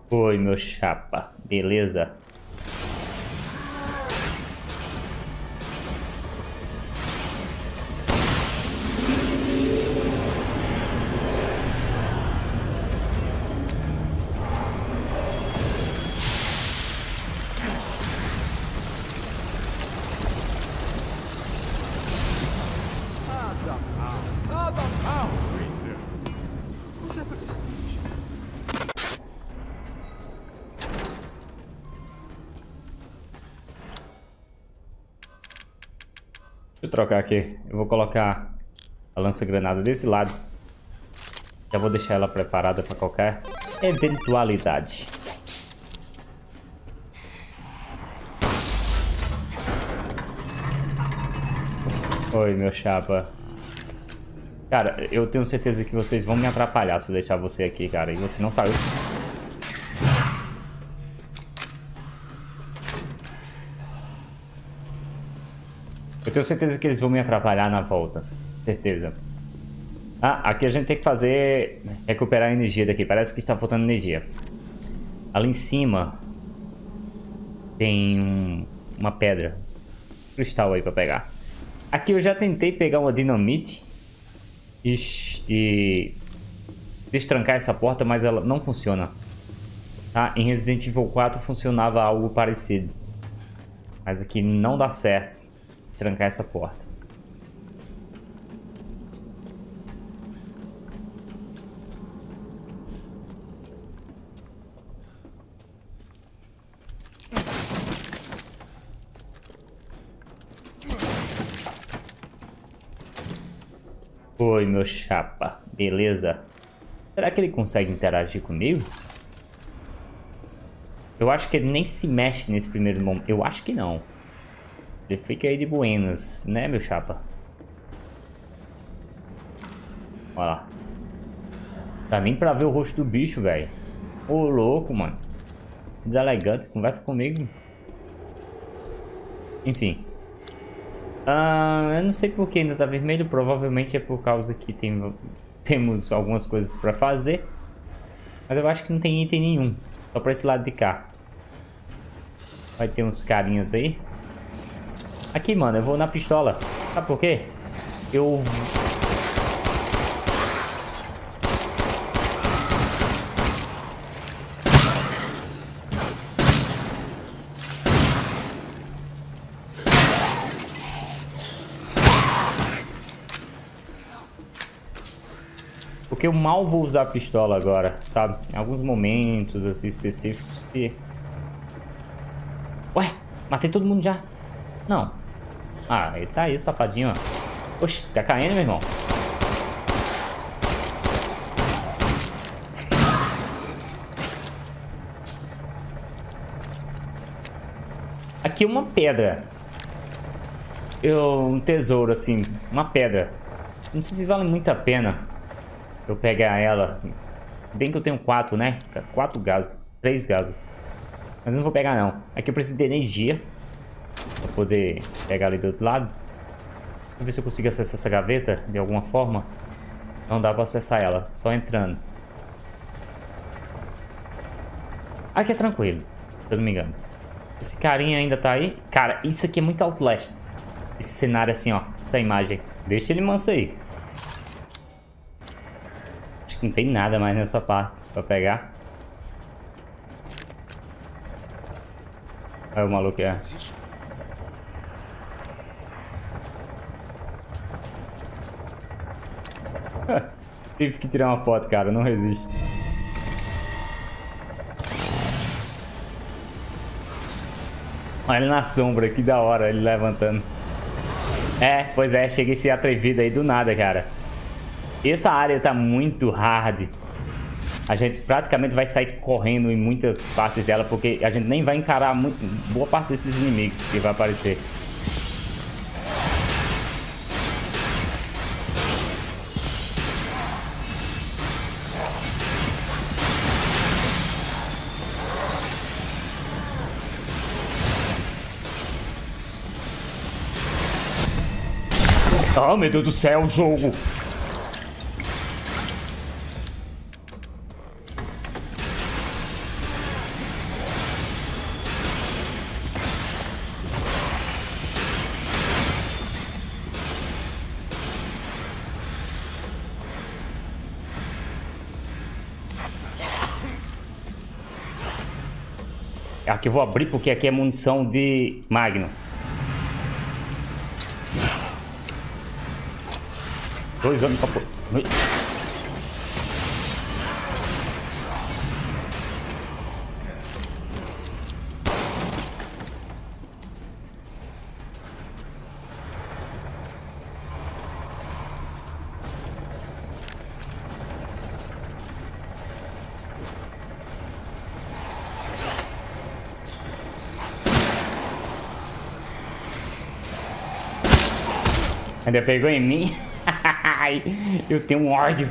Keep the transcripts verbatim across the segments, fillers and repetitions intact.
Oi, meu chapa. Beleza? Nada mal, nada mal, Winters. Você é persistente. Deixa eu trocar aqui. Eu vou colocar a lança-granada desse lado. Já vou deixar ela preparada para qualquer eventualidade. Oi, meu chapa. Cara, eu tenho certeza que vocês vão me atrapalhar se eu deixar você aqui, cara. E você não saiu. Eu tenho certeza que eles vão me atrapalhar na volta. Certeza. Ah, aqui a gente tem que fazer... recuperar a energia daqui. Parece que está faltando energia. Ali em cima... tem um... uma pedra. Um cristal aí pra pegar. Aqui eu já tentei pegar uma dinamite. E... e destrancar essa porta, mas ela não funciona. Tá? Em Resident Evil quatro funcionava algo parecido. Mas aqui não dá certo trancar essa porta. Oi, meu chapa. Beleza? Será que ele consegue interagir comigo? Eu acho que ele nem se mexe nesse primeiro momento. Eu acho que não. Ele fica aí de buenas, né, meu chapa? Olha lá. Tá nem pra ver o rosto do bicho, velho. Ô, louco, mano. Deselegante, conversa comigo. Enfim. Ah, eu não sei por que ainda tá vermelho. Provavelmente é por causa que tem, temos algumas coisas pra fazer. Mas eu acho que não tem item nenhum. Só pra esse lado de cá. Vai ter uns carinhas aí. Aqui, mano, eu vou na pistola. Sabe por quê? Eu... Porque eu mal vou usar a pistola agora, sabe? Em alguns momentos, assim, específicos que... Ué, matei todo mundo já. Não. Ah, ele tá aí, safadinho, ó. Oxi, tá caindo, meu irmão. Aqui uma pedra. Eu, um tesouro, assim. Uma pedra. Não sei se vale muito a pena eu pegar ela. Bem que eu tenho quatro, né? Quatro gasos. Três gasos. Mas não vou pegar, não. Aqui eu preciso de energia pra poder pegar ali do outro lado. Vamos ver se eu consigo acessar essa gaveta de alguma forma. Não dá pra acessar ela, só entrando. Aqui é tranquilo, se eu não me engano. Esse carinha ainda tá aí. Cara, isso aqui é muito Outlast. Esse cenário assim, ó. Essa imagem. Deixa ele manso aí. Acho que não tem nada mais nessa parte pra pegar. Olha o maluco é. Tive que tirar uma foto, cara. Não resiste. Olha ele na sombra, que da hora ele levantando. É, pois é, cheguei a ser atrevido aí do nada, cara. Essa área tá muito hard. A gente praticamente vai sair correndo em muitas partes dela, porque a gente nem vai encarar muito, boa parte desses inimigos que vai aparecer. Oh, meu Deus do céu, jogo! Aqui eu vou abrir porque aqui é munição de Magnum. Dois anos pra... Ainda pegou em mim? Eu tenho um ódio.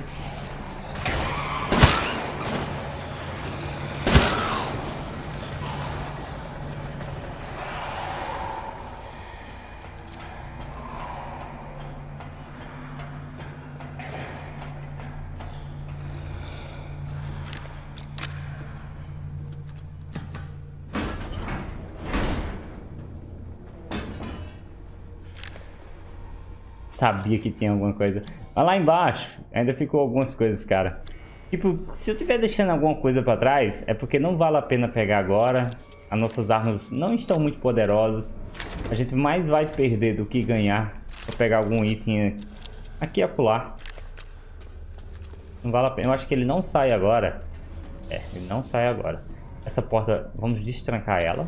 Sabia que tinha alguma coisa. Mas lá embaixo ainda ficou algumas coisas, cara. Tipo, se eu estiver deixando alguma coisa pra trás, é porque não vale a pena pegar agora. As nossas armas não estão muito poderosas. A gente mais vai perder do que ganhar pra pegar algum item aqui e acolá. Não vale a pena. Eu acho que ele não sai agora. É, ele não sai agora. Essa porta, vamos destrancar ela.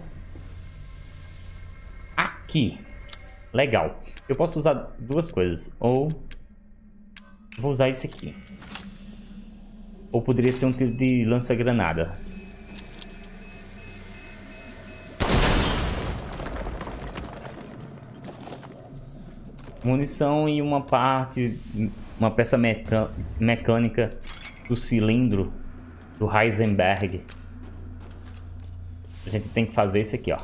Aqui. Legal. Eu posso usar duas coisas. Ou vou usar esse aqui. Ou poderia ser um tiro de lança-granada. Munição e uma parte, uma peça meca mecânica do cilindro do Heisenberg. A gente tem que fazer isso aqui, ó.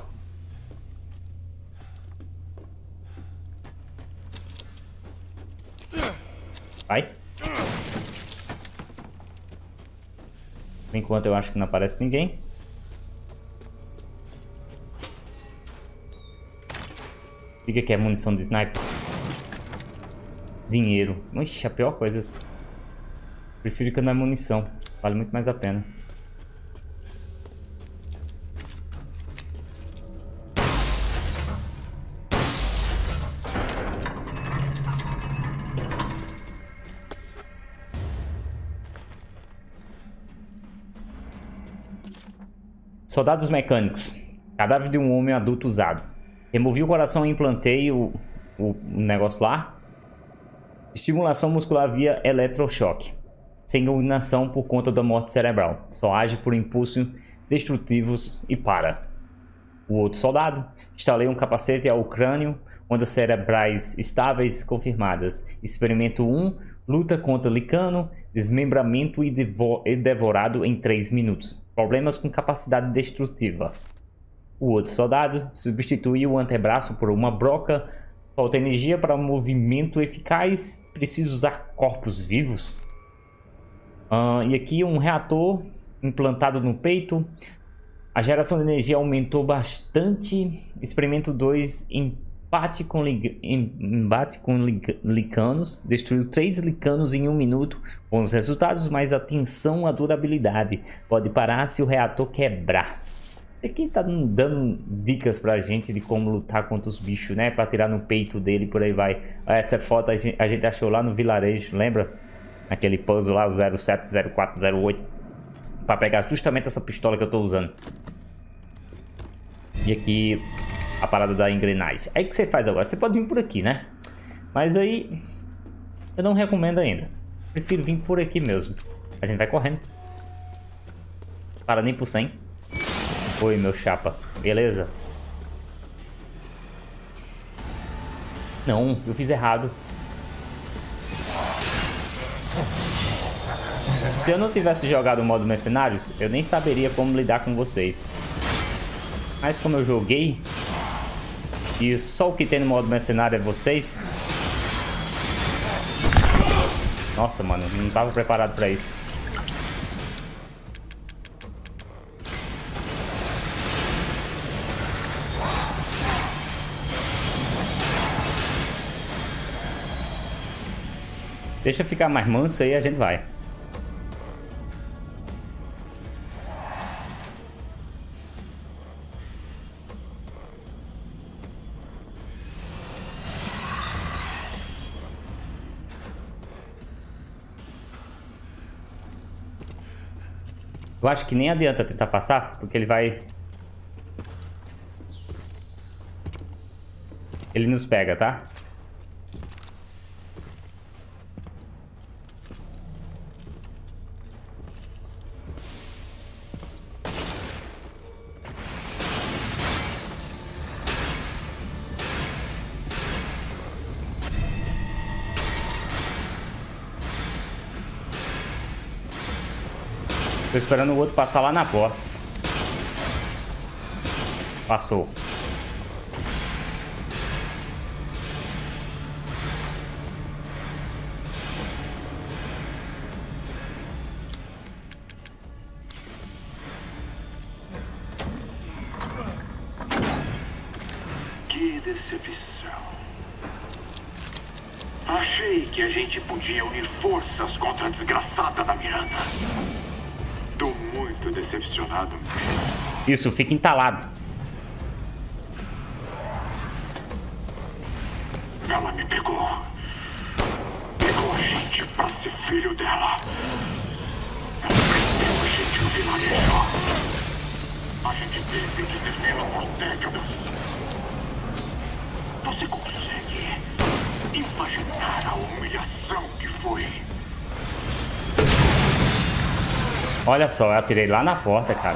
Vai. Enquanto eu acho que não aparece ninguém. Fica que é munição de sniper. Dinheiro. Ixi, a pior coisa. Prefiro que não é munição. Vale muito mais a pena. Soldados mecânicos. Cadáver de um homem adulto usado. Removi o coração e implantei o, o, o negócio lá. Estimulação muscular via eletrochoque. Sem iluminação por conta da morte cerebral. Só age por impulsos destrutivos e para. O outro soldado. Instalei um capacete ao crânio. Ondas cerebrais estáveis confirmadas. Experimento um. Luta contra Licano. Desmembramento e, devo e devorado em três minutos. Problemas com capacidade destrutiva. O outro soldado substitui o antebraço por uma broca. Falta energia para movimento eficaz. Preciso usar corpos vivos. Uh, e aqui um reator implantado no peito. A geração de energia aumentou bastante. Experimento dois. Empate com, embate com licanos. Destruiu três licanos em um minuto. Bons resultados, mas atenção à durabilidade. Pode parar se o reator quebrar. Aqui tá dando dicas pra gente de como lutar contra os bichos, né? Pra tirar no peito dele, por aí vai. Essa foto a gente, a gente achou lá no vilarejo, lembra? Aquele puzzle lá, o zero sete zero quatro zero oito. Pra pegar justamente essa pistola que eu tô usando. E aqui a parada da engrenagem. Aí o que você faz agora? Você pode vir por aqui, né? Mas aí eu não recomendo ainda. Prefiro vir por aqui mesmo. A gente vai correndo. Para nem por cem. Oi, meu chapa. Beleza? Não, eu fiz errado. Se eu não tivesse jogado o modo mercenários, eu nem saberia como lidar com vocês. Mas como eu joguei, e só o que tem no modo mercenário é vocês. Nossa, mano, não tava preparado pra isso. Deixa ficar mais manso aí, a gente vai. Eu acho que nem adianta tentar passar, porque ele vai... Ele nos pega, tá? Tô esperando o outro passar lá na porta. Passou. Que decepção. Achei que a gente podia unir forças contra a desgraçada da Miranda. Tô muito decepcionado. Isso, fica entalado. Ela me pegou. Pegou a gente pra ser filho dela. Ela prendeu a gente no vilarejo. A gente teve que vivê-la por décadas. Você consegue imaginar a humilhação que foi? Olha só, eu atirei lá na porta, cara.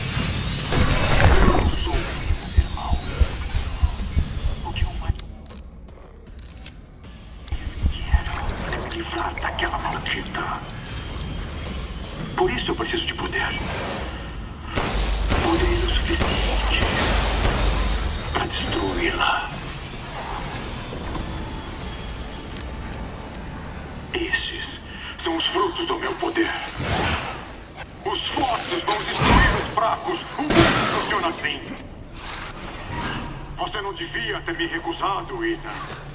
Eu sou o menino irmão. O que eu mais quero é me livrar daquela maldita. Por isso eu preciso de poder. Poder o suficiente para destruí-la. Esses são os frutos do meu poder. Os fortes vão destruir os fracos. O mundo funciona assim. Você não devia ter me recusado, Ethan.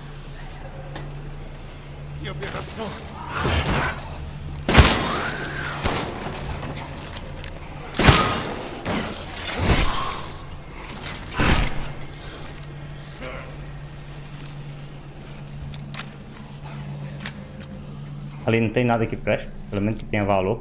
Que aberração! Ali não tem nada que preste, pelo menos que tenha valor.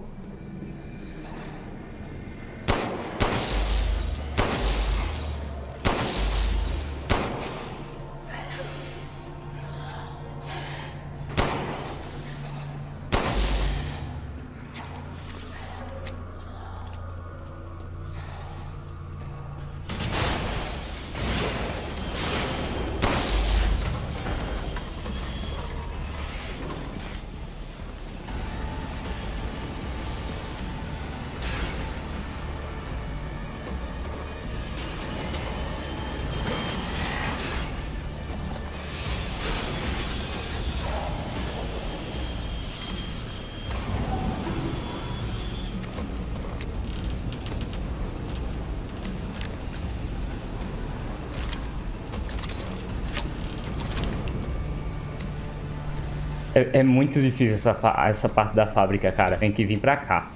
É, é muito difícil essa, fa- essa parte da fábrica, cara. Tem que vir pra cá.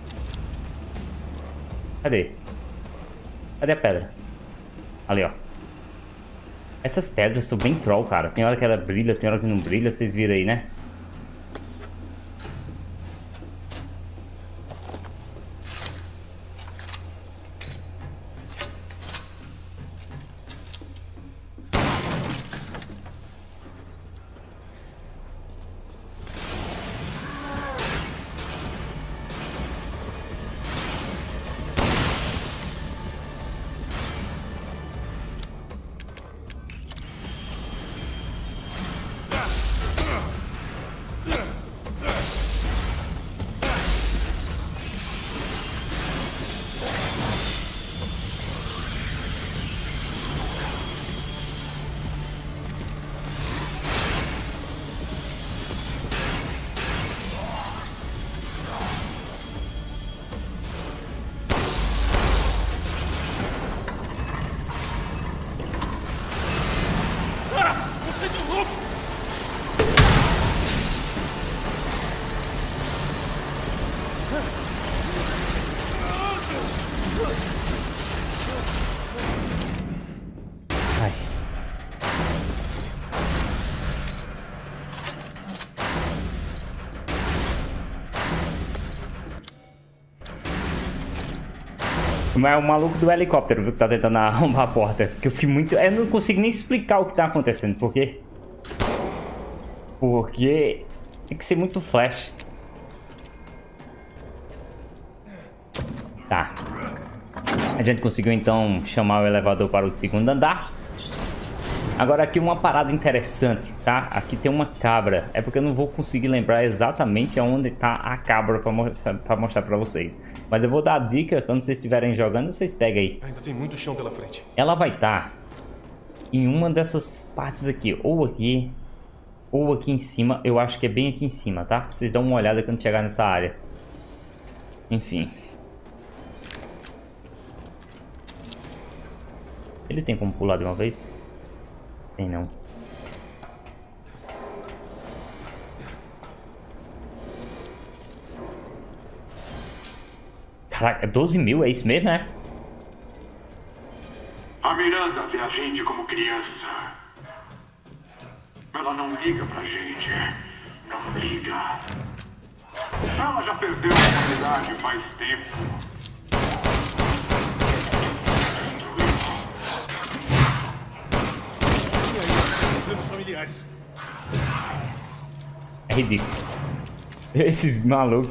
Cadê? Cadê a pedra? Ali, ó. Essas pedras são bem troll, cara. Tem hora que ela brilha, tem hora que não brilha. Vocês viram aí, né? Mas é o maluco do helicóptero, viu, que tá tentando arrombar a porta. Porque eu fui muito... Eu não consigo nem explicar o que tá acontecendo. Por quê? Porque tem que ser muito flash. Tá. A gente conseguiu, então, chamar o elevador para o segundo andar. Agora aqui uma parada interessante, tá? Aqui tem uma cabra. É porque eu não vou conseguir lembrar exatamente onde tá a cabra pra mostrar pra, mostrar pra vocês. Mas eu vou dar a dica, quando vocês estiverem jogando, vocês pegam aí. Ainda tem muito chão pela frente. Ela vai estar em uma dessas partes aqui. Ou aqui, ou aqui em cima. Eu acho que é bem aqui em cima, tá? Vocês dão uma olhada quando chegar nessa área. Enfim. Ele tem como pular de uma vez? Tem não. Caraca, doze mil, é isso mesmo, né? A Miranda vê a gente como criança. Ela não liga pra gente. Não liga. Ela já perdeu a humanidade faz tempo. Familiares. É ridículo. Esses malucos.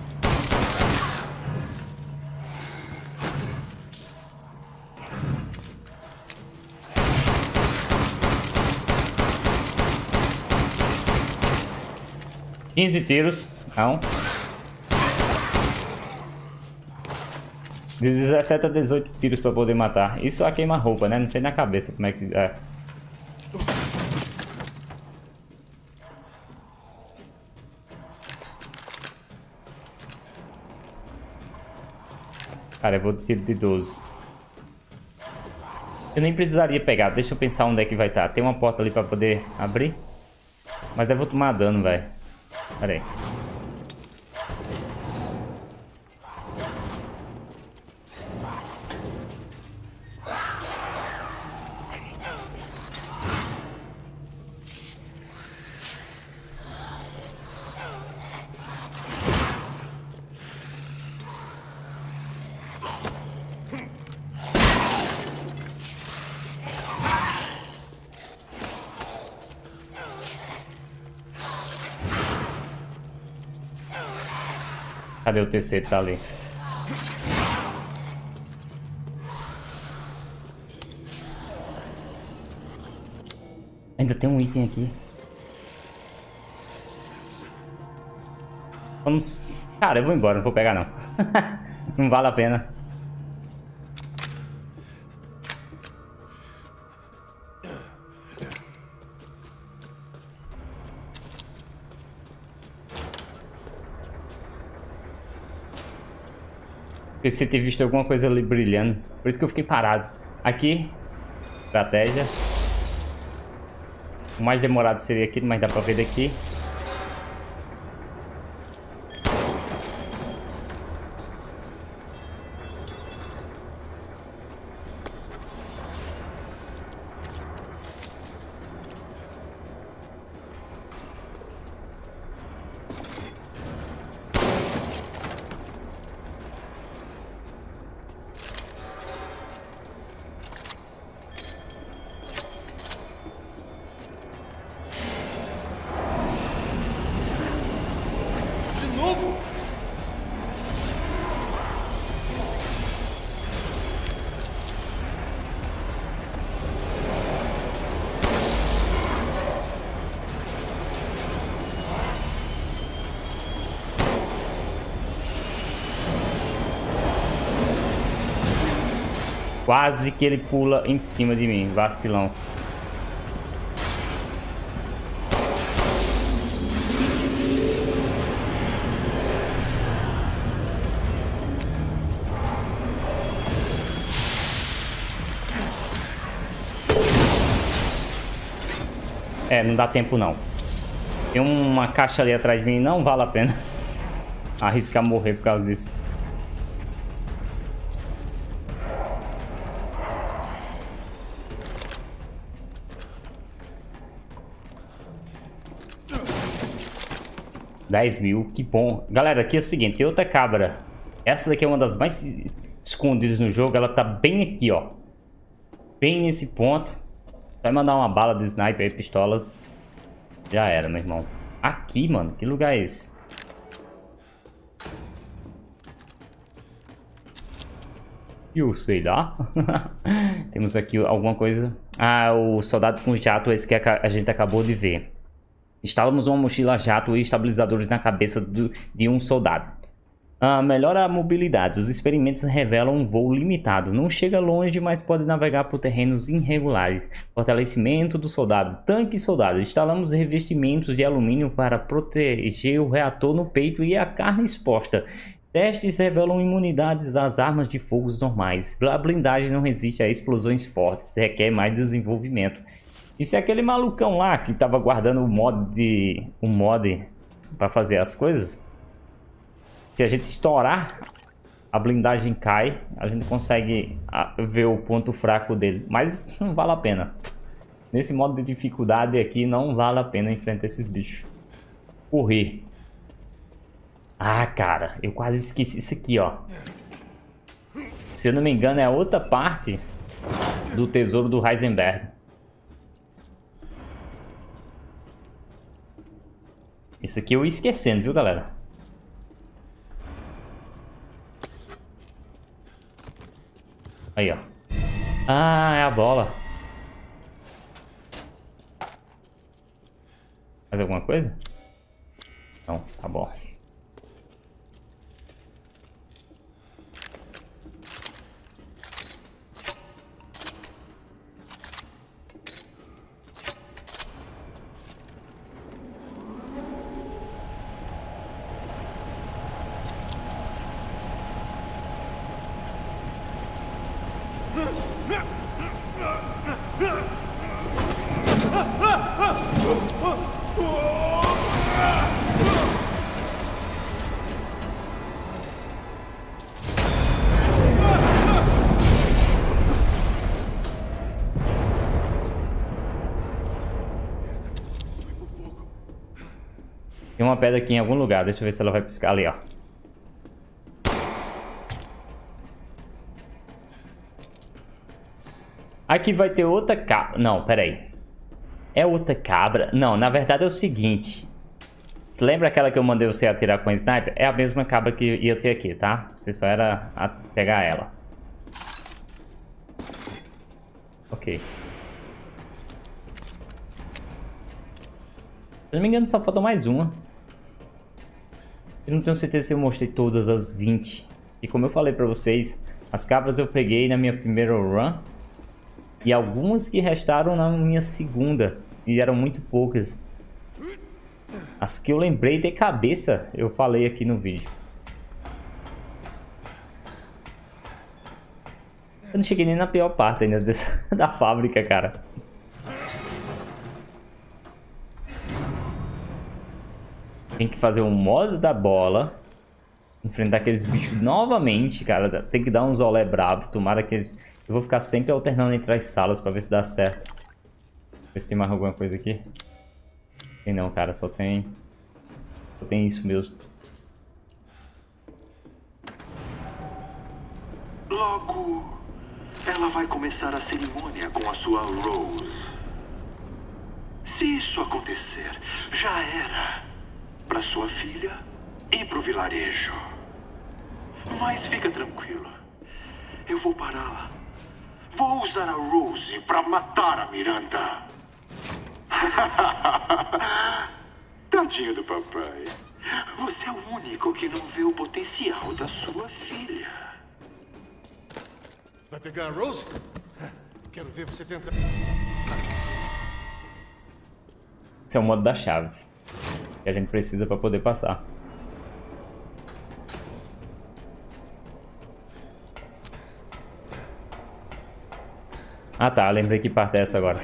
quinze tiros. Não. De dezessete a dezoito tiros pra poder matar. Isso é queima-roupa, né? Não sei na cabeça como é que... É. Cara, eu vou de tiro de doze. Eu nem precisaria pegar. Deixa eu pensar onde é que vai estar. Tem uma porta ali pra poder abrir. Mas eu vou tomar dano, velho. Pera aí. Cadê o terceiro? Tá ali. Ainda tem um item aqui. Vamos... Cara, eu vou embora, não vou pegar não. Não vale a pena. Pensei ter visto alguma coisa ali brilhando. Por isso que eu fiquei parado. Aqui. Estratégia. O mais demorado seria aqui, mas dá pra ver daqui. Quase que ele pula em cima de mim, vacilão. É, não dá tempo não. Tem uma caixa ali atrás de mim, não vale a pena arriscar morrer por causa disso. dez mil, que bom. Galera, aqui é o seguinte, tem outra cabra. Essa daqui é uma das mais escondidas no jogo, ela tá bem aqui, ó. Bem nesse ponto. Vai mandar uma bala de sniper aí, pistola. Já era, meu irmão. Aqui, mano. Que lugar é esse? Eu sei lá. Temos aqui alguma coisa. Ah, o soldado com jato, esse que a gente acabou de ver. Instalamos uma mochila jato e estabilizadores na cabeça do, de um soldado. Ah, melhora a mobilidade. Os experimentos revelam um voo limitado. Não chega longe, mas pode navegar por terrenos irregulares. Fortalecimento do soldado. Tanque e soldado. Instalamos revestimentos de alumínio para proteger o reator no peito e a carne exposta. Testes revelam imunidades às armas de fogo normais. A blindagem não resiste a explosões fortes. Requer mais desenvolvimento. Isso é aquele malucão lá que estava guardando o mod de... o mod para fazer as coisas. Se a gente estourar, a blindagem cai. A gente consegue ver o ponto fraco dele. Mas não vale a pena. Nesse modo de dificuldade aqui, não vale a pena enfrentar esses bichos. Correr. Ah, cara, eu quase esqueci isso aqui, ó. Se eu não me engano, é outra parte do tesouro do Heisenberg. Isso aqui eu ia esquecendo, viu, galera? Aí, ó. Ah, é a bola. Mais alguma coisa? Não, tá bom. Tem uma pedra aqui em algum lugar. Deixa eu ver se ela vai piscar ali, ó. Aqui vai ter outra cabra. Não, pera aí. É outra cabra? Não, na verdade é o seguinte. Lembra aquela que eu mandei você atirar com a sniper? É a mesma cabra que ia ter aqui, tá? Você só era a pegar ela. Ok. Se não me engano, só falta mais uma. Eu não tenho certeza se eu mostrei todas as vinte. E como eu falei pra vocês, as cabras eu peguei na minha primeira run. E algumas que restaram na minha segunda. E eram muito poucas. As que eu lembrei de cabeça, eu falei aqui no vídeo. Eu não cheguei nem na pior parte ainda dessa, da fábrica, cara. Tem que fazer o modo da bola. Enfrentar aqueles bichos novamente, cara. Tem que dar uns olé brabo. Tomara que... Eu vou ficar sempre alternando entre as salas pra ver se dá certo. Ver se tem mais alguma coisa aqui. Tem não, cara. Só tem... Só tem isso mesmo. Logo, ela vai começar a cerimônia com a sua Rose. Se isso acontecer, já era. Para sua filha e para o vilarejo. Mas fica tranquilo. Eu vou pará-la. Vou usar a Rose para matar a Miranda. Tadinho do papai. Você é o único que não vê o potencial da sua filha. Vai pegar a Rose? Quero ver você tentar. Esse é o modo da chave. Que a gente precisa para poder passar. Ah tá, lembrei que parte é essa agora.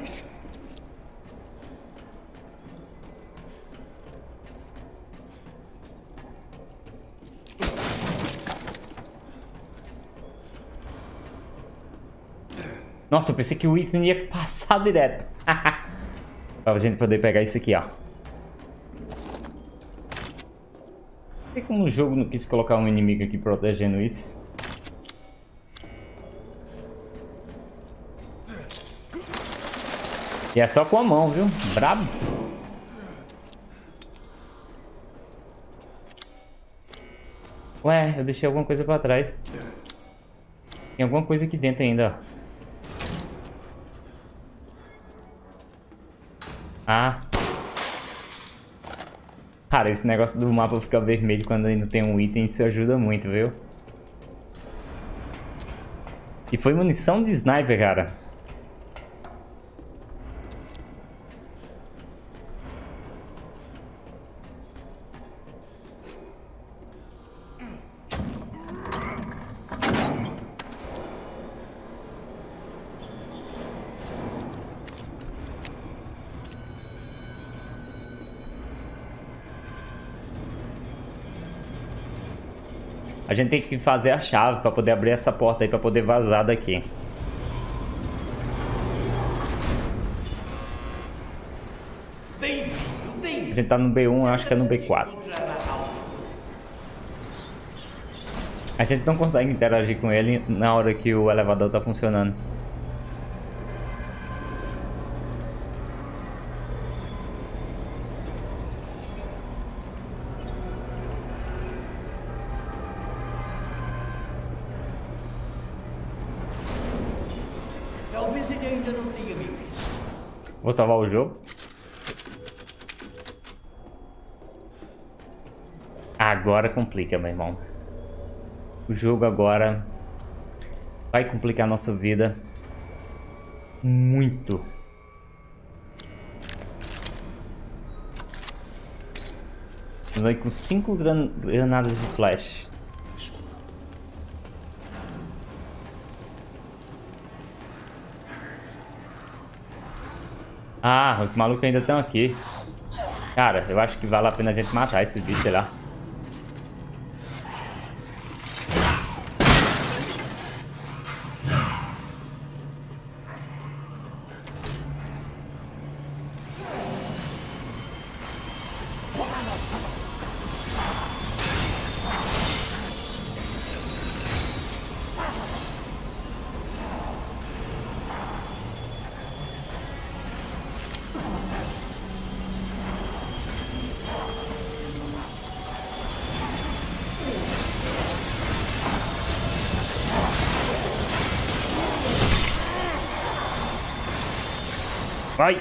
Nossa, eu pensei que o Ethan ia passar direto. Pra gente poder pegar isso aqui, ó. Tem como o jogo não quis colocar um inimigo aqui protegendo isso? E é só com a mão, viu? Brabo. Ué, eu deixei alguma coisa pra trás. Tem alguma coisa aqui dentro ainda, ó. Ah. Cara, esse negócio do mapa ficar vermelho quando ainda tem um item, isso ajuda muito, viu? E foi munição de sniper, cara. A gente tem que fazer a chave pra poder abrir essa porta aí, pra poder vazar daqui. A gente tá no B um, eu acho que é no B quatro. A gente não consegue interagir com ele na hora que o elevador tá funcionando. Talvez ele ainda não tenha me visto. Vou salvar o jogo. Agora complica, meu irmão. O jogo agora vai complicar a nossa vida muito. Estamos aí com cinco gran granadas de flash. Ah, os malucos ainda estão aqui. Cara, eu acho que vale a pena a gente matar esses bichos, sei lá. Vai!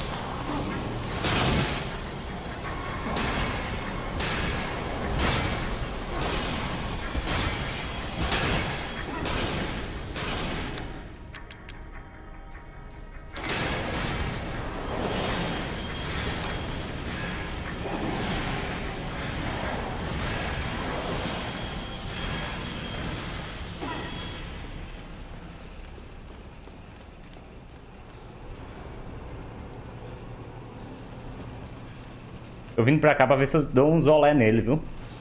Eu vim pra cá pra ver se eu dou um zolé nele, viu?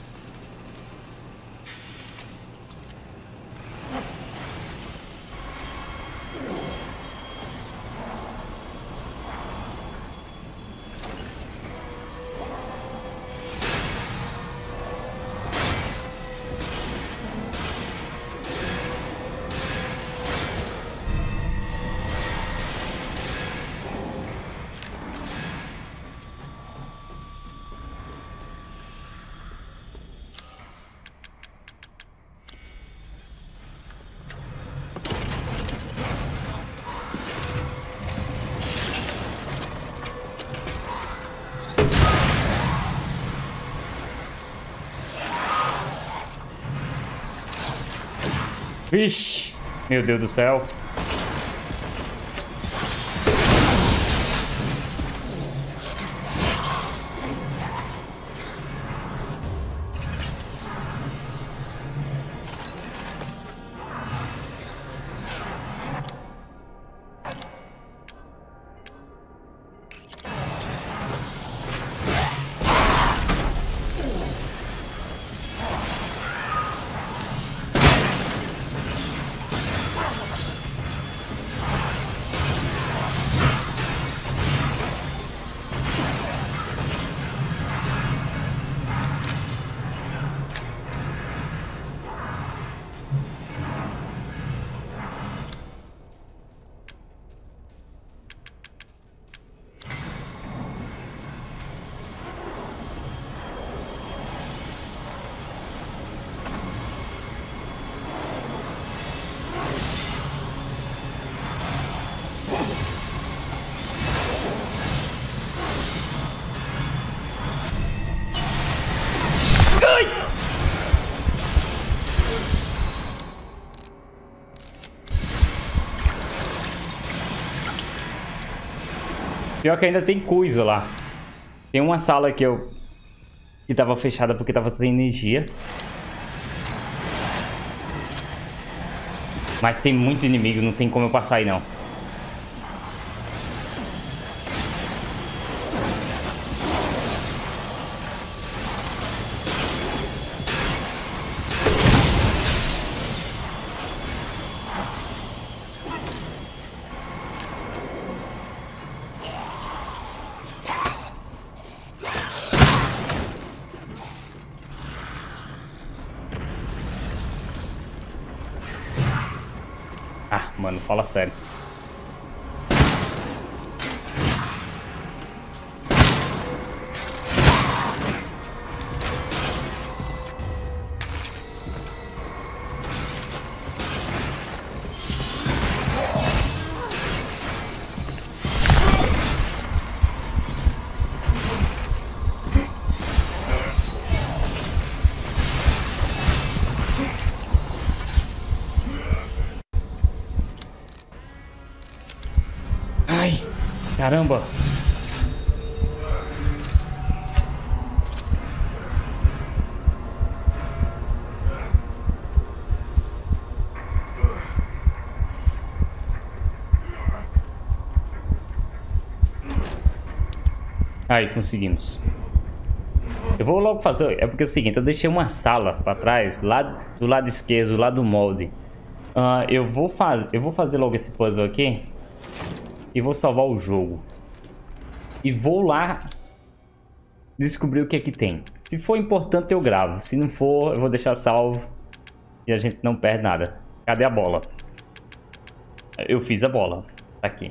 Vixe, meu Deus do céu. Pior que ainda tem coisa lá. Tem uma sala que eu... que tava fechada porque tava sem energia. Mas tem muito inimigo, não tem como eu passar aí não. Ah, mano, fala sério. Ai, caramba. Aí, conseguimos. Eu vou logo fazer... É porque é o seguinte, eu deixei uma sala pra trás, lá do lado esquerdo, lá do molde. Uh, eu, vou faz... eu vou fazer logo esse puzzle aqui. E vou salvar o jogo. E vou lá descobrir o que é que tem. Se for importante eu gravo. Se não for, eu vou deixar salvo. E a gente não perde nada. Cadê a bola? Eu fiz a bola. Tá aqui.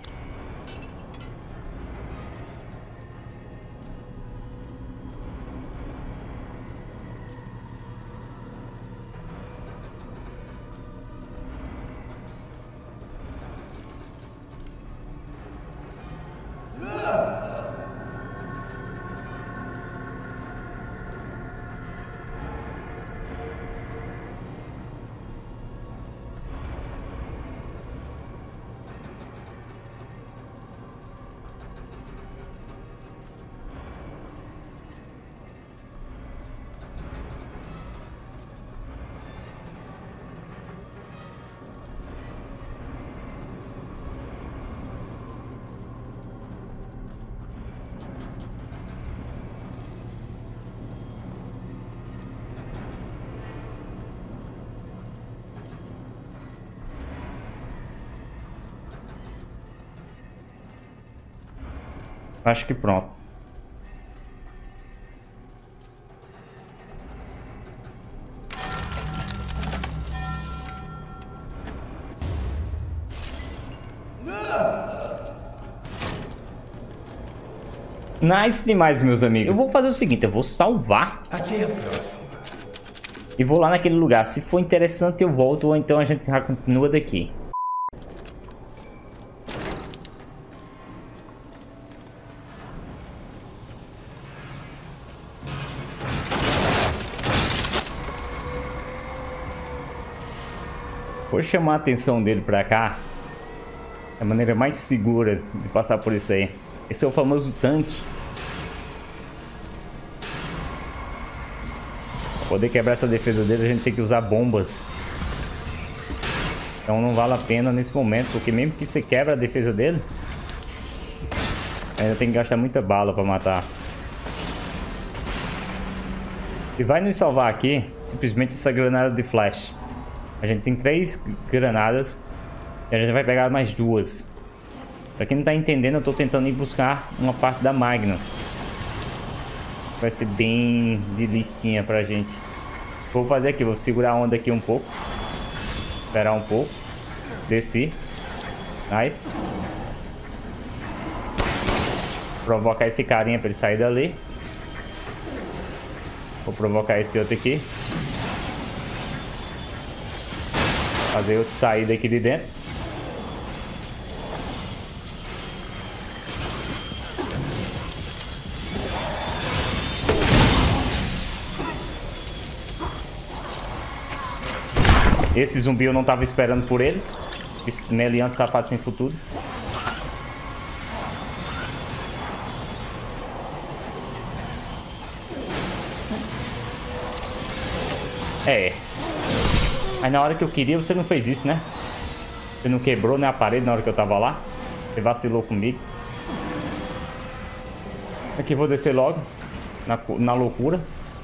Acho que pronto. Nice demais, meus amigos. Eu vou fazer o seguinte, eu vou salvar. Aqui é a próxima. E vou lá naquele lugar. Se for interessante eu volto, ou então a gente já continua daqui. Vou chamar a atenção dele pra cá. É a maneira mais segura de passar por isso aí. Esse é o famoso tanque. Pra poder quebrar essa defesa dele, a gente tem que usar bombas. Então não vale a pena nesse momento, porque mesmo que você quebra a defesa dele, ainda tem que gastar muita bala pra matar. E vai nos salvar aqui, simplesmente essa granada de flash. A gente tem três granadas e a gente vai pegar mais duas. Pra quem não tá entendendo, eu tô tentando ir buscar uma parte da Magnum. Vai ser bem delicinha pra gente. Vou fazer aqui, vou segurar a onda aqui um pouco. Esperar um pouco. Desci. Nice. Provocar esse carinha pra ele sair dali. Vou provocar esse outro aqui. Fazer outra saída aqui de dentro. Esse zumbi eu não tava esperando por ele. Esse meliante safado sem futuro. É. Mas na hora que eu queria, você não fez isso, né? Você não quebrou nem a parede na hora que eu tava lá. Você vacilou comigo. Aqui, vou descer logo. Na, na loucura.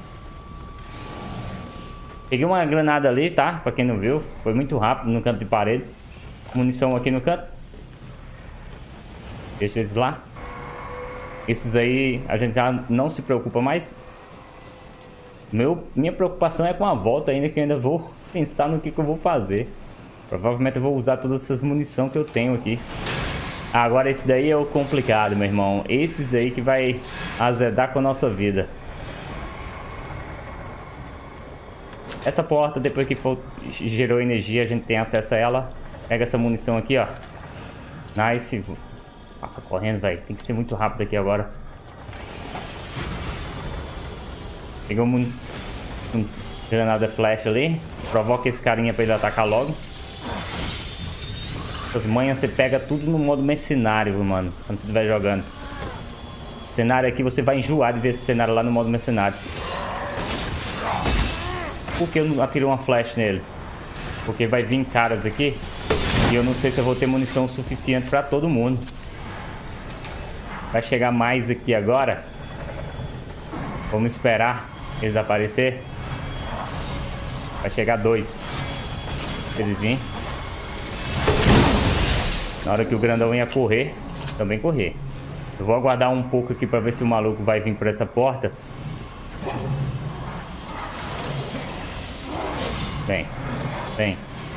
Peguei uma granada ali, tá? Pra quem não viu. Foi muito rápido no canto de parede. Munição aqui no canto. Deixa eles lá. Esses aí a gente já não se preocupa mais. Meu, minha preocupação é com a volta ainda, que eu ainda vou pensar no que, que eu vou fazer. Provavelmente eu vou usar todas essas munição que eu tenho aqui. Agora esse daí é o complicado, meu irmão. Esses aí que vai azedar com a nossa vida. Essa porta, depois que for, gerou energia, a gente tem acesso a ela. Pega essa munição aqui, ó. Nice. Passa correndo, velho. Tem que ser muito rápido aqui agora. Pegou um, um granada flash ali. Provoca esse carinha pra ele atacar logo. As manhas você pega tudo no modo mercenário, mano. Quando você estiver jogando. Cenário aqui você vai enjoar de ver esse cenário lá no modo mercenário. Por que eu não atirei uma flash nele? Porque vai vir caras aqui. E eu não sei se eu vou ter munição suficiente pra todo mundo. Vai chegar mais aqui agora. Vamos esperar eles aparecer. Vai chegar dois. Se eles virem. Na hora que o grandão ia correr, também correr. Eu vou aguardar um pouco aqui pra ver se o maluco vai vir por essa porta. Vem, vem.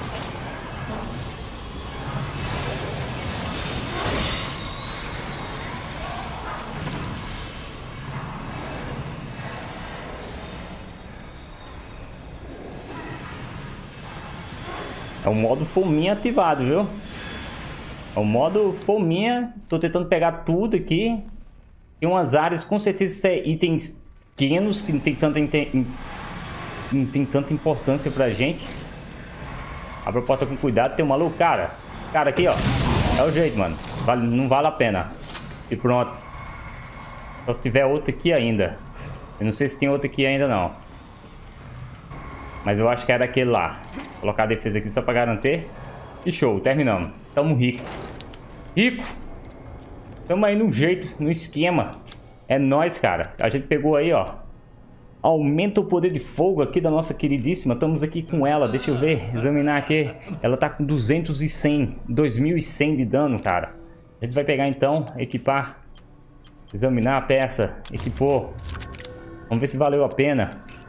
É o modo fominha ativado, viu? É o modo fominha. Tô tentando pegar tudo aqui. Tem umas áreas, com certeza, itens pequenos que não tem tanta, não tem tanta importância pra gente. Abre a porta com cuidado. Tem um maluco, cara. Cara, aqui, ó. É o jeito, mano. Vale, não vale a pena. E pronto. Só se tiver outro aqui ainda. Eu não sei se tem outro aqui ainda, não. Mas eu acho que era aquele lá. Vou colocar a defesa aqui só pra garantir. E show, terminamos. Tamo rico. Rico! Tamo aí no jeito, no esquema. É nóis, cara. A gente pegou aí, ó. Aumenta o poder de fogo aqui da nossa queridíssima. Estamos aqui com ela. Deixa eu ver, examinar aqui. Ela tá com duzentos e cem. dois mil e cem de dano, cara. A gente vai pegar então, equipar. Examinar a peça. Equipou. Vamos ver se valeu a pena.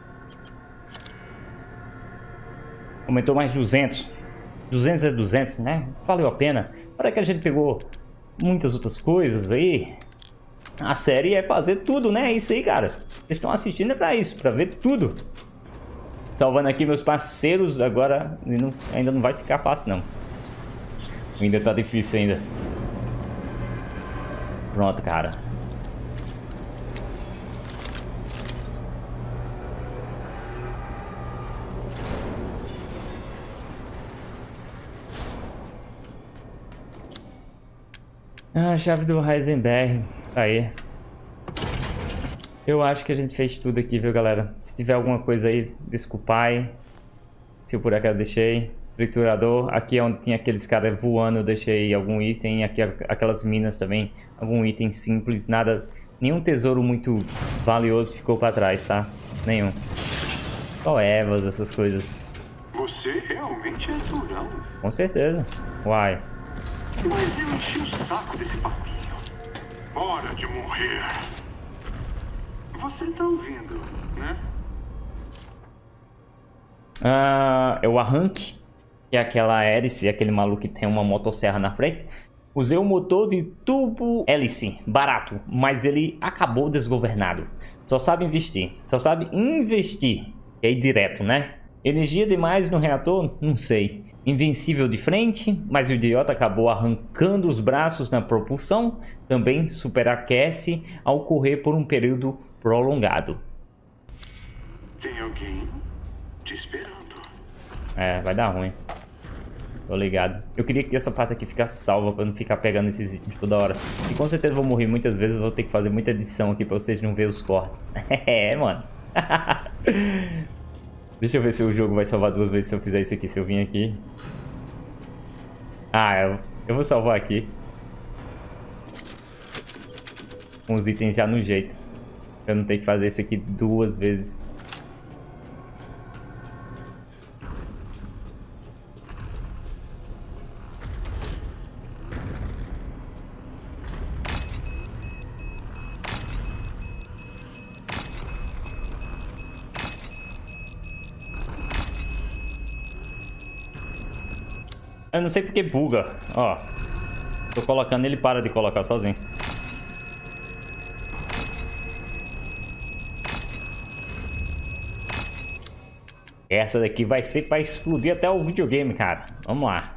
Aumentou mais duzentos. duzentos é duzentos, né? Valeu a pena. Para que a gente pegou muitas outras coisas aí. A série é fazer tudo, né? É isso aí, cara. Vocês estão assistindo é pra isso, pra ver tudo. Salvando aqui meus parceiros. Agora não, ainda não vai ficar fácil, não. Ainda tá difícil ainda. Pronto, cara. Ah, a chave do Heisenberg. Tá aí. Eu acho que a gente fez tudo aqui, viu, galera? Se tiver alguma coisa aí, desculpai. Se eu por acaso deixei. Triturador. Aqui é onde tinha aqueles caras voando, eu deixei algum item. Aqui aquelas minas também. Algum item simples, nada... Nenhum tesouro muito valioso ficou pra trás, tá? Nenhum. Só ervas, essas coisas. Você realmente é durão. Com certeza. Uai. Mas eu enchi o saco desse papinho. Hora de morrer. Você tá ouvindo, né? Ah, é o arranque. Que é aquela hélice, aquele maluco que tem uma motosserra na frente. Usei o motor de turbo hélice, barato, mas ele acabou desgovernado. Só sabe investir, só sabe investir. E aí direto, né? Energia demais no reator? Não sei. Invencível de frente, mas o idiota acabou arrancando os braços na propulsão. Também superaquece ao correr por um período prolongado. Tem alguém te esperando. É, vai dar ruim. Tô ligado. Eu queria que essa parte aqui ficasse salva pra não ficar pegando esses itens toda hora. E com certeza vou morrer muitas vezes, vou ter que fazer muita edição aqui pra vocês não verem os cortes. É, mano. Deixa eu ver se o jogo vai salvar duas vezes se eu fizer isso aqui. Se eu vim aqui. Ah, eu, eu vou salvar aqui. Com os itens já no jeito. Eu não tenho que fazer isso aqui duas vezes. Eu não sei porque buga. Ó. Tô colocando, ele para de colocar sozinho. Essa daqui vai ser pra explodir até o videogame, cara. Vamos lá.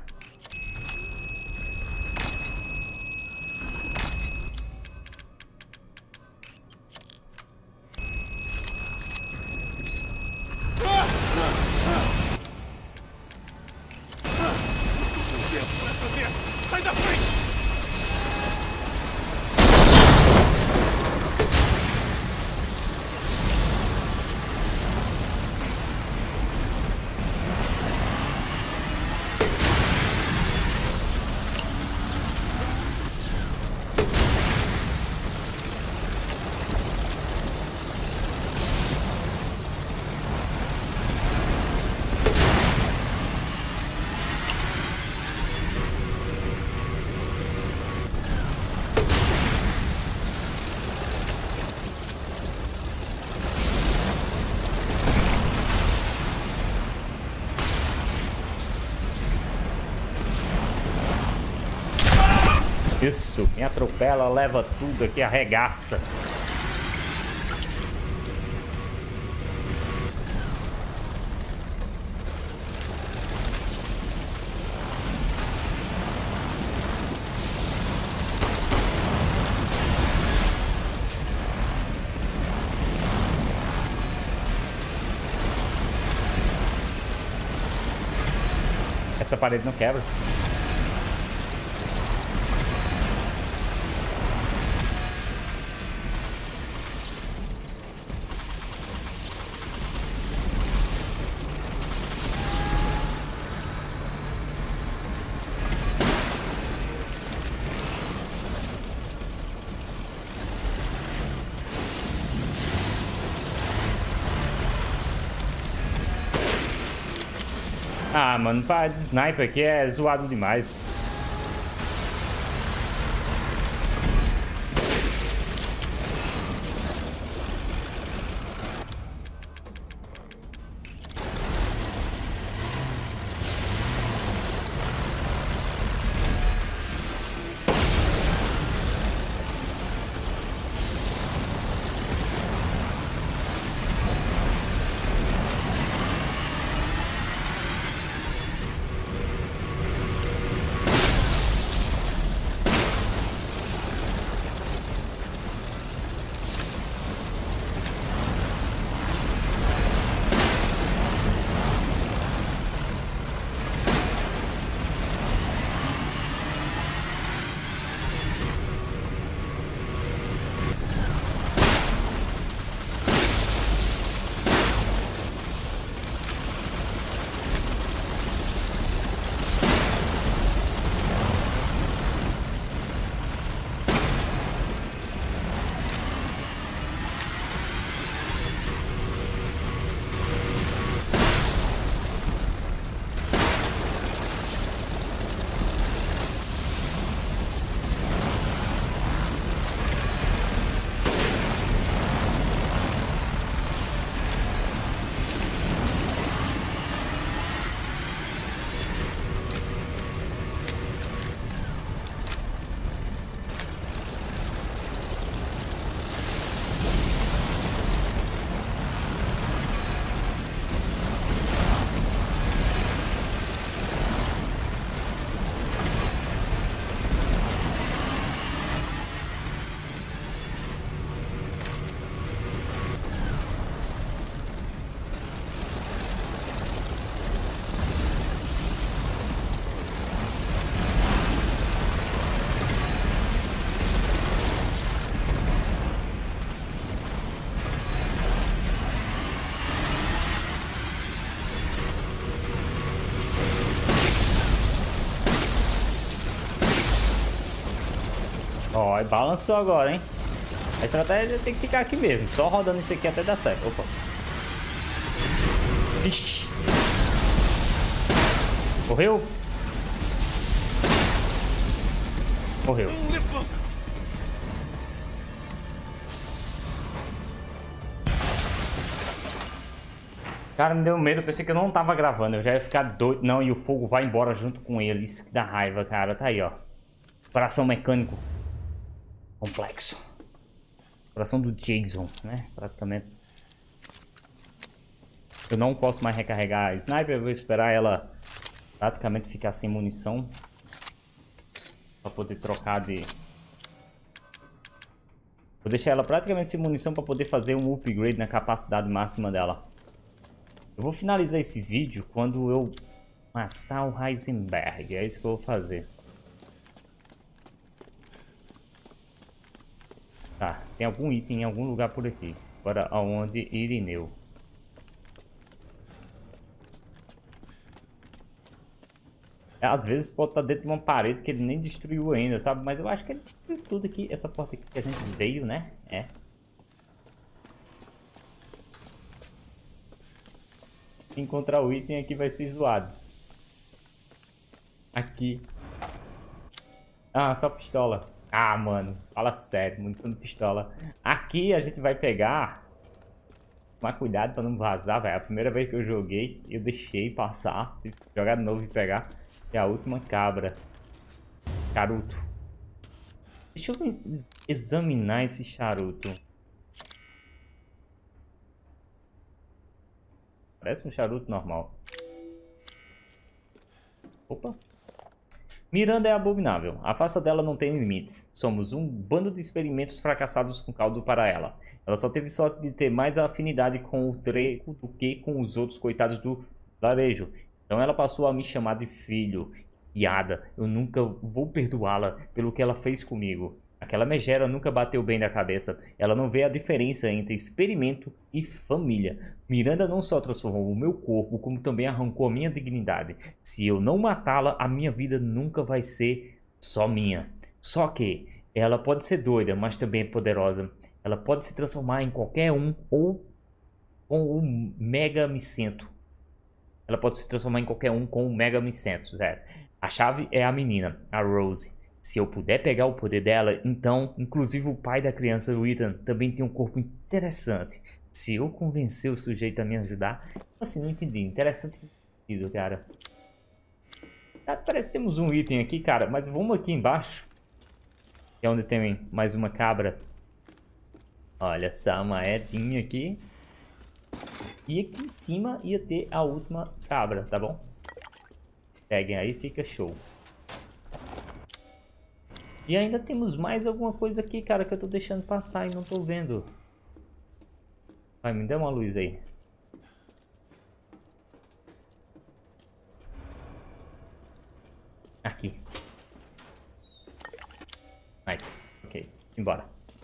Sai da frente! Isso, me atropela, leva tudo aqui, arregaça. Essa parede não quebra. Ah, mano, para de sniper aqui é zoado demais. Ó, balançou agora, hein? A estratégia tem que ficar aqui mesmo. Só rodando isso aqui até dar certo. Opa. Vixe. Morreu? Morreu. Cara, me deu medo. Pensei que eu não tava gravando. Eu já ia ficar doido. Não, e o fogo vai embora junto com ele. Isso que dá raiva, cara. Tá aí, ó. Coração mecânico. Complexo. Coração do Jason, né? Praticamente. Eu não posso mais recarregar a sniper. Eu vou esperar ela praticamente ficar sem munição. Pra poder trocar de... Vou deixar ela praticamente sem munição pra poder fazer um upgrade na capacidade máxima dela. Eu vou finalizar esse vídeo quando eu matar o Heisenberg. É isso que eu vou fazer. Tá, tem algum item em algum lugar por aqui. Agora, aonde Irineu? Às vezes pode estar dentro de uma parede que ele nem destruiu ainda, sabe? Mas eu acho que ele destruiu tudo aqui. Essa porta aqui que a gente veio, né? É. Se encontrar o item aqui vai ser zoado. Aqui. Ah, só pistola. Ah, mano. Fala sério. Munição de pistola. Aqui a gente vai pegar... Tomar cuidado pra não vazar, velho. A primeira vez que eu joguei, eu deixei passar. Tive que jogar de novo e pegar. É a última cabra. Charuto. Deixa eu examinar esse charuto. Parece um charuto normal. Opa. Miranda é abominável. A face dela não tem limites. Somos um bando de experimentos fracassados com caldo para ela. Ela só teve sorte de ter mais afinidade com o Treco do que com os outros coitados do Larejo. Então ela passou a me chamar de filho. Piada. Eu nunca vou perdoá-la pelo que ela fez comigo. Aquela megera nunca bateu bem da cabeça. Ela não vê a diferença entre experimento e família. Miranda não só transformou o meu corpo, como também arrancou a minha dignidade. Se eu não matá-la, a minha vida nunca vai ser só minha. Só que ela pode ser doida, mas também é poderosa. Ela pode se transformar em qualquer um ou com um mega micento. Ela pode se transformar em qualquer um com um mega micento, sério. A chave é a menina, a Rose. Se eu puder pegar o poder dela, então, inclusive o pai da criança, o Ethan, também tem um corpo interessante. Se eu convencer o sujeito a me ajudar... Assim, não entendi. Interessante sentido, cara. Ah, parece que temos um item aqui, cara. Mas vamos aqui embaixo. Que é onde tem mais uma cabra. Olha só, uma moedinha aqui. E aqui em cima ia ter a última cabra, tá bom? Peguem aí, fica show. E ainda temos mais alguma coisa aqui, cara, que eu tô deixando passar e não tô vendo. Vai, me dá uma luz aí. Aqui. Nice. Ok, simbora.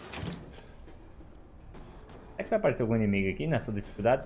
Será que vai aparecer algum inimigo aqui nessa dificuldade?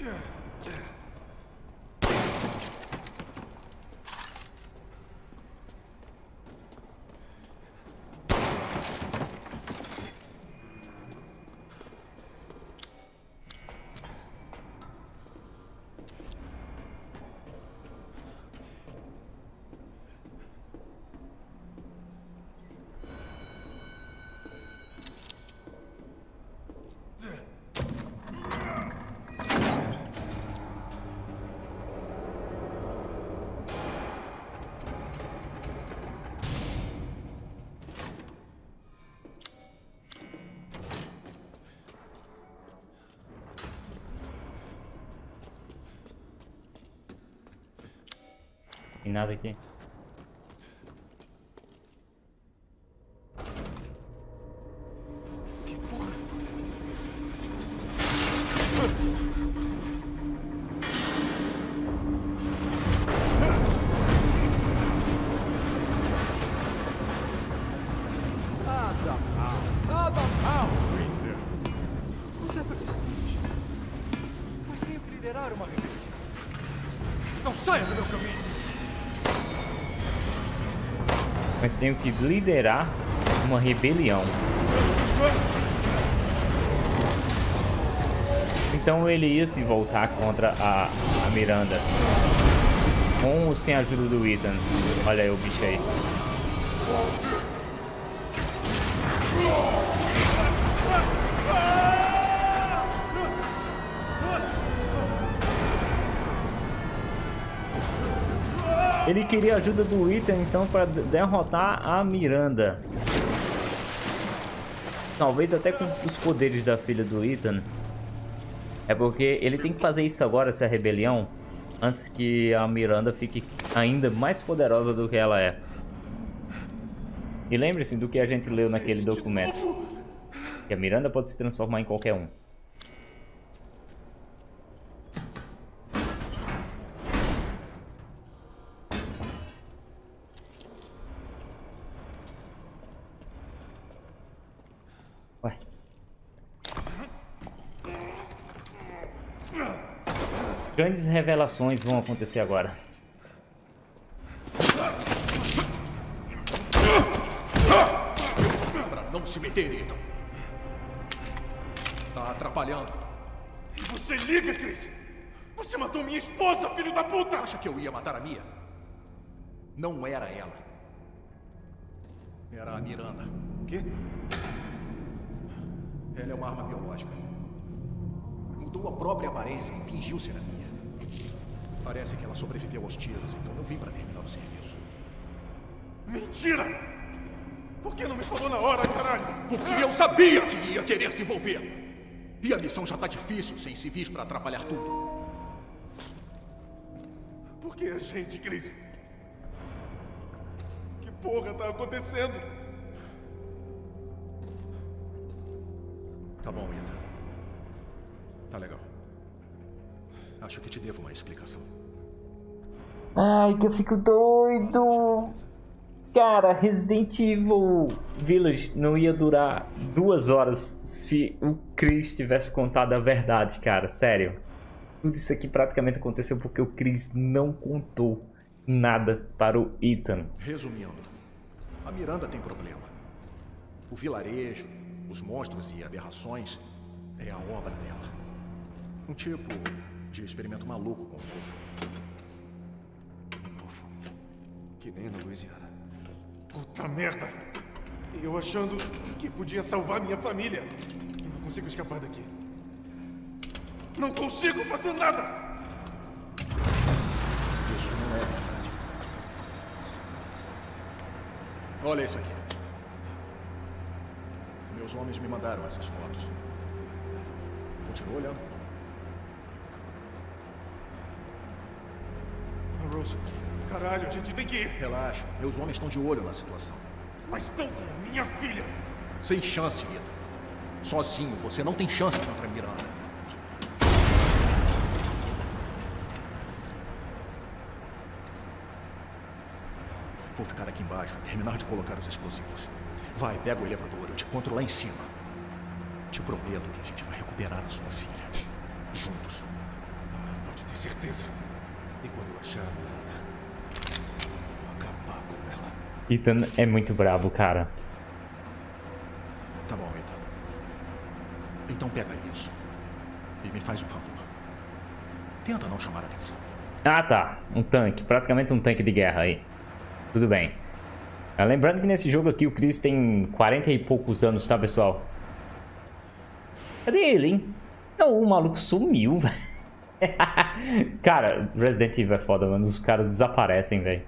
Tem nada aqui. Que porra? Nada mal. Nada mal, Winters. Você é persistente. Mas tenho que liderar uma rebelião. Não saia do meu caminho. Mas tenho que liderar uma rebelião. Então ele ia se voltar contra a, a Miranda. Com ou sem a ajuda do Ethan. Olha aí o bicho aí. Ele queria a ajuda do Ethan, então, para derrotar a Miranda. Talvez até com os poderes da filha do Ethan. É porque ele tem que fazer isso agora, essa rebelião, antes que a Miranda fique ainda mais poderosa do que ela é. E lembre-se do que a gente leu naquele documento. Que a Miranda pode se transformar em qualquer um. Ué. Grandes revelações vão acontecer agora. Pra não se meter, então. Tá atrapalhando. E você liga, Chris? Você matou minha esposa, filho da puta! Acha que eu ia matar a Mia? Não era ela. Era a Miranda. O quê? Ela é uma arma biológica. Mudou a própria aparência e fingiu ser a minha. Parece que ela sobreviveu aos tiros, então eu vim pra terminar o serviço. Mentira! Por que não me falou na hora, caralho? Porque eu sabia que ia querer se envolver. E a missão já tá difícil, sem civis pra atrapalhar tudo. Por que a gente, Chris? Que porra tá acontecendo? Tá bom, Ethan. Tá legal. Acho que te devo uma explicação. Ai, que eu fico doido. Cara, Resident Evil Village não ia durar duas horas se o Chris tivesse contado a verdade, cara. Sério. Tudo isso aqui praticamente aconteceu porque o Chris não contou nada para o Ethan. Resumindo, a Miranda tem problema. O vilarejo, os monstros e aberrações é a obra dela. Um tipo de experimento maluco com o novo. Novo. Que nem na Louisiana. Puta merda! Eu achando que podia salvar minha família. Eu não consigo escapar daqui. Não consigo fazer nada! Isso não é verdade. Olha isso aqui. Meus homens me mandaram essas fotos. Continua olhando. Rose, caralho, a gente tem que ir. Relaxa, meus homens estão de olho na situação. Mas estão com minha filha. Sem chance, Ethan. Sozinho, você não tem chance contra a Miranda. Vou ficar aqui embaixo e terminar de colocar os explosivos. Vai, pega o elevador, eu te encontro lá em cima. Te prometo que a gente vai recuperar a sua filha. Juntos. Pode ter certeza. E quando eu achar a Miranda, vou acabar com ela. Ethan é muito bravo, cara. Tá bom, Ethan. Então pega isso. E me faz um favor. Tenta não chamar a atenção. Ah, tá. Um tanque. Praticamente um tanque de guerra aí. Tudo bem. Ah, lembrando que nesse jogo aqui o Chris tem quarenta e poucos anos, tá, pessoal? Cadê ele, hein? Não, o maluco sumiu, velho. Cara, Resident Evil é foda, mano. Os caras desaparecem, velho.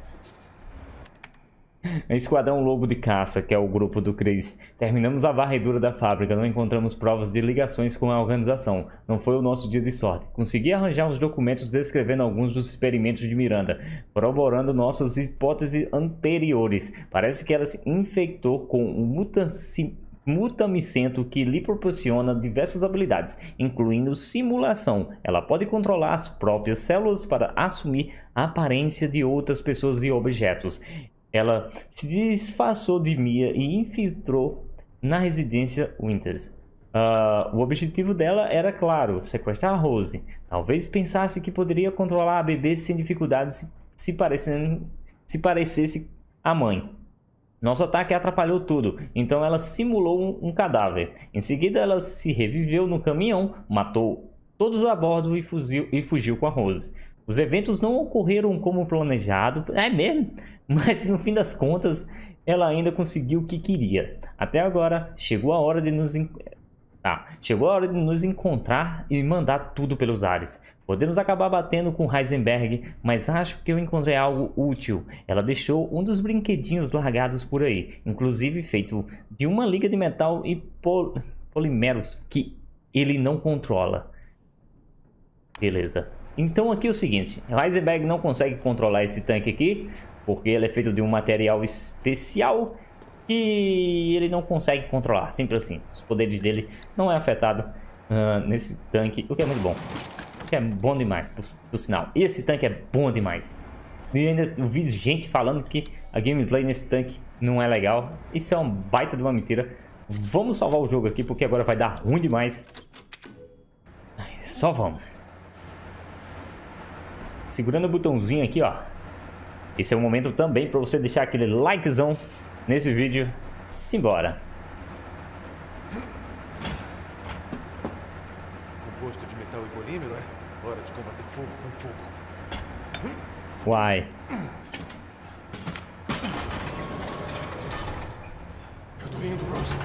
Esquadrão Lobo de Caça, que é o grupo do Chris. Terminamos a varredura da fábrica, não encontramos provas de ligações com a organização. Não foi o nosso dia de sorte. Consegui arranjar uns documentos descrevendo alguns dos experimentos de Miranda, corroborando nossas hipóteses anteriores. Parece que ela se infectou com um mutanci... mutamicento que lhe proporciona diversas habilidades, incluindo simulação. Ela pode controlar as próprias células para assumir a aparência de outras pessoas e objetos. Ela se disfarçou de Mia e infiltrou na residência Winters. Uh, o objetivo dela era, claro, sequestrar a Rose. Talvez pensasse que poderia controlar a bebê sem dificuldades se, se, parecendo, se parecesse a mãe. Nosso ataque atrapalhou tudo, então ela simulou um, um cadáver. Em seguida, ela se reviveu no caminhão, matou todos a bordo e, fuzil, e fugiu com a Rose. Os eventos não ocorreram como planejado, é mesmo, mas no fim das contas, ela ainda conseguiu o que queria. Até agora, chegou a hora de nos... Ah, chegou a hora de nos encontrar e mandar tudo pelos ares. Podemos acabar batendo com Heisenberg, mas acho que eu encontrei algo útil. Ela deixou um dos brinquedinhos largados por aí, inclusive feito de uma liga de metal e pol polímeros que ele não controla. Beleza. Então aqui é o seguinte, Heisenberg não consegue controlar esse tanque aqui, porque ele é feito de um material especial que ele não consegue controlar, simples assim. Os poderes dele não é afetado uh, nesse tanque, o que é muito bom. O que é bom demais, por, por sinal. E esse tanque é bom demais. E ainda eu vi gente falando que a gameplay nesse tanque não é legal. Isso é uma baita de uma mentira. Vamos salvar o jogo aqui, porque agora vai dar ruim demais. Só vamos. Segurando o botãozinho aqui, ó. Esse é o momento também para você deixar aquele likezão nesse vídeo. Simbora. Composto de metal e polímero, é? Hora de combater fogo com fogo. Uai. Eu tô indo, Rose.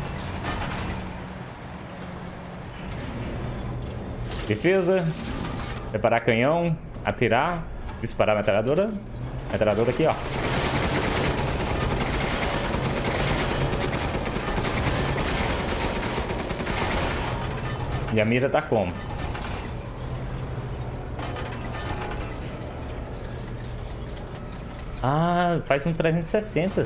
Defesa. Preparar canhão. Atirar. Disparar a metralhadora. Metralhadora aqui, ó. E a mira tá como? Ah, faz um trezentos e sessenta.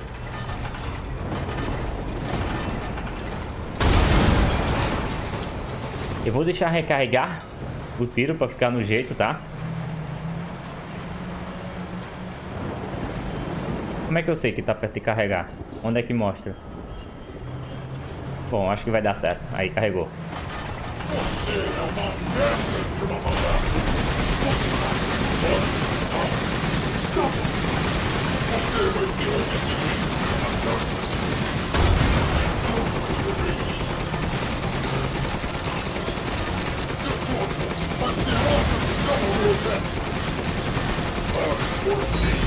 Eu vou deixar recarregar o tiro pra ficar no jeito, tá? Como é que eu sei que tá perto de carregar? Onde é que mostra? Bom, acho que vai dar certo. Aí, carregou. Você é uma merda de uma maldade. Você vai ser o descendente de uma carta. Eu vou resolver isso. Seu corpo vai ser outro que já morreu, certo? Mas por fim.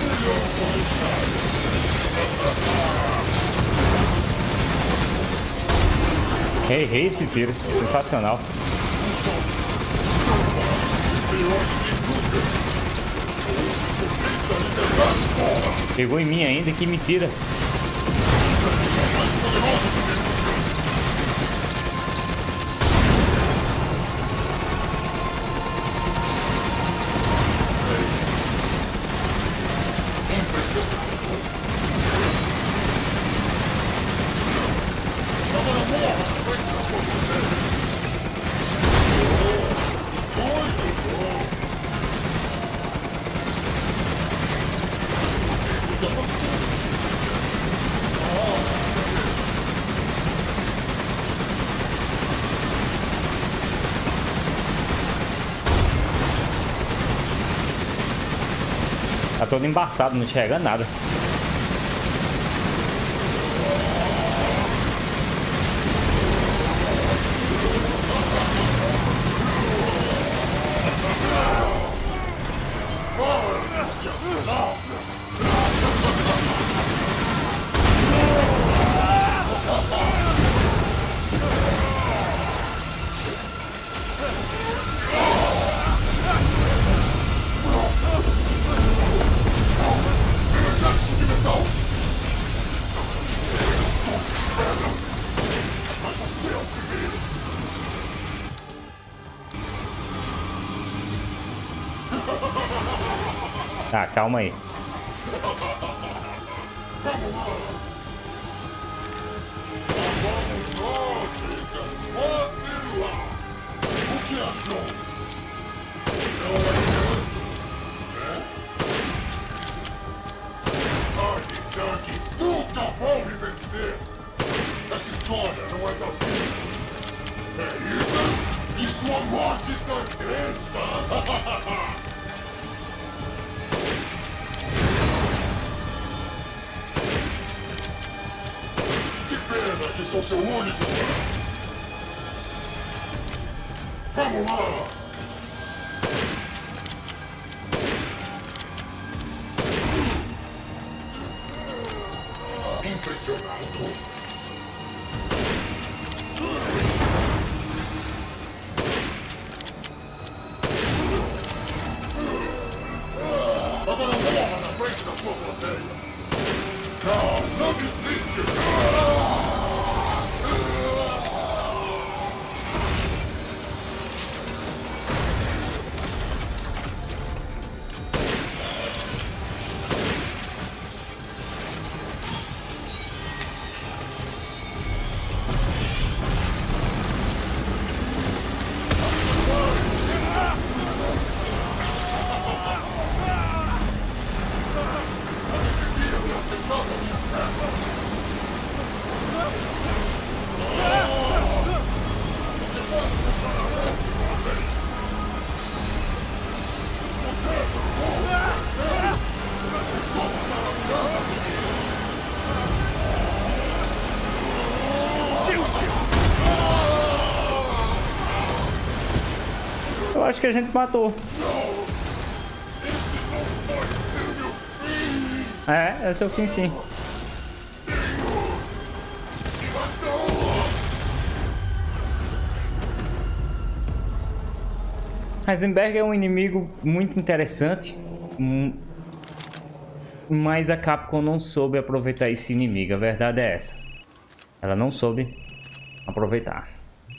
Errei esse tiro, sensacional. Pegou em mim ainda, que mentira. Tá todo embaçado, não enxerga nada. Tá, calma aí. Nunca vão me vencer! Essa história não é da vida! É Ethan e sua morte sangrenta! Que sou seu único. Vamos lá! Impressionado. Agora morra na frente da sua plateia. Não, não desiste! Eu acho que a gente matou. É, esse é o fim, sim. Heisenberg é um inimigo muito interessante, mas a Capcom não soube aproveitar esse inimigo. A verdade é essa. Ela não soube aproveitar.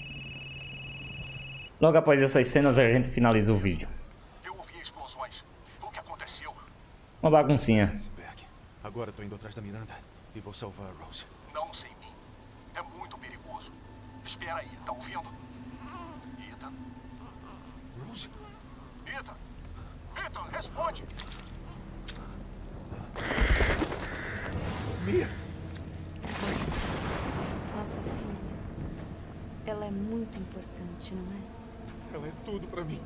Logo após essas cenas, a gente finaliza o vídeo. Eu ouvi explosões. O que aconteceu? Uma baguncinha. Heisenberg, agora tô indo atrás da Miranda e vou salvar a Rose. Não sem mim. É muito perigoso. Espera aí, tá ouvindo? Ethan? Rose? Ethan? Ethan, responde! Mia? Nossa filha. Ela é muito importante, não é? Ela é tudo pra mim.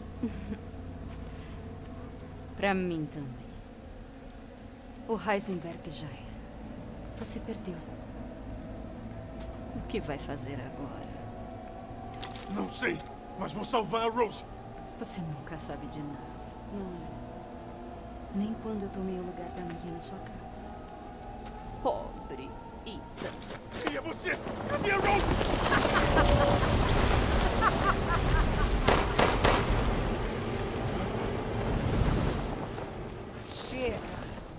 Pra mim também. O Heisenberg já era. Você perdeu. O que vai fazer agora? Não sei, mas vou salvar a Rose. Você nunca sabe de nada. Não é? Nem quando eu tomei o lugar da Mia na sua casa. Pobre Ethan. Quem é você? Cadê a Rose? Chega.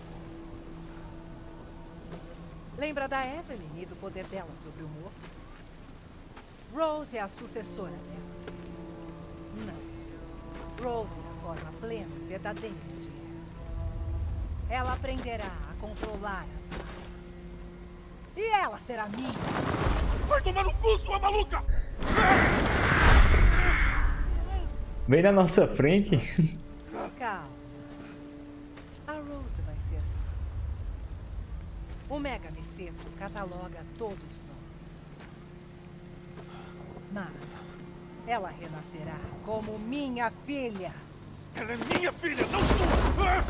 Lembra da Evelyn e do poder dela sobre o morto? Rose é a sucessora dela. Não. Rose é a forma plena e verdadeira de ela. Ela aprenderá a controlar as massas. E ela será minha. Vai tomar no cu, sua maluca! Vem na nossa frente. Calma. A Rose vai ser sim. O Mega Micefo cataloga todos nós. Mas ela renascerá como minha filha. Ela é minha filha, não sua!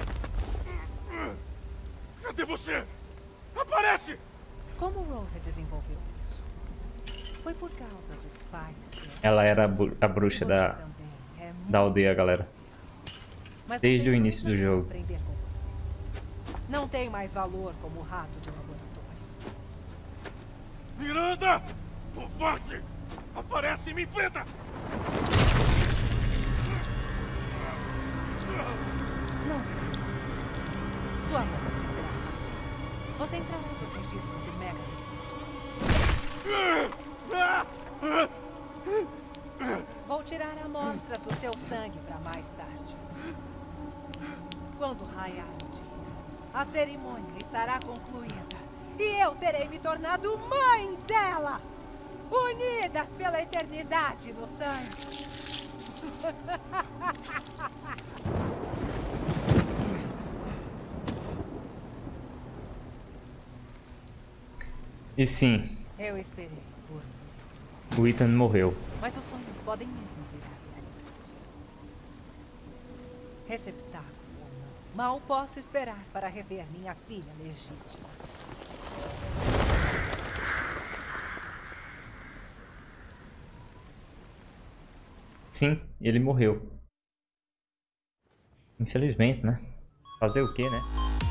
Cadê você? Aparece! Como Rose desenvolveu isso? Foi por causa dos pais dela. Ela era a, bu- a bruxa Você da, também é muito da aldeia, galera. especial. Mas Desde não o tem início do nada jogo. a aprender com você. Não tem mais valor como rato de laboratório. Miranda! Covarde! Aparece e me enfrenta! Não se preocupe. Sua morte será rápida. Você entrará nos registros do Mega Micefo. Vou tirar amostras do seu sangue para mais tarde. Quando raiar o dia, a cerimônia estará concluída. E eu terei me tornado mãe dela! Unidas pela eternidade no sangue. E sim, Eu esperei por o Ethan morreu. Mas os sonhos podem mesmo virar realidade. Receptáculo ou não, mal posso esperar para rever minha filha legítima. Sim, ele morreu. Infelizmente, né? Fazer o quê, né?